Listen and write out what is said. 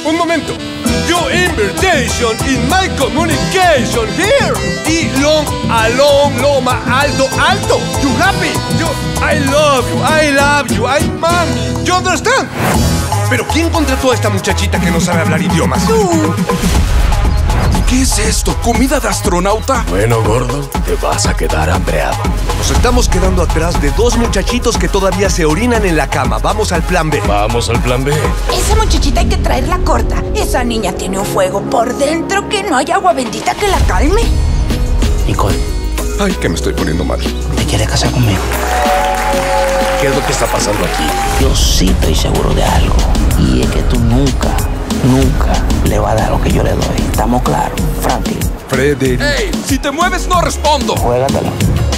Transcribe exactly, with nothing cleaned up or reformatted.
Un momento. Your invitation in my communication here. Y long, along, loma, alto, alto. You happy? You, I love you, I love you, I mommy. You understand? Pero ¿quién contrató a esta muchachita que no sabe hablar idiomas? Tú. ¿Qué es esto? ¿Comida de astronauta? Bueno, gordo, te vas a quedar hambreado. Nos estamos quedando atrás de dos muchachitos que todavía se orinan en la cama. Vamos al plan B. Vamos al plan B. Esa muchachita hay que traerla corta. Esa niña tiene un fuego por dentro que no hay agua bendita que la calme. Nicole. Ay, que me estoy poniendo mal. ¿Te quieres casar conmigo? ¿Qué es lo que está pasando aquí? Yo sí estoy seguro de algo. Y es que tú nunca, nunca le vas a dar lo que yo le doy. ¿Estamos claros, Franklin? Frederick. ¡Ey! Si te mueves, no respondo. Juégatela.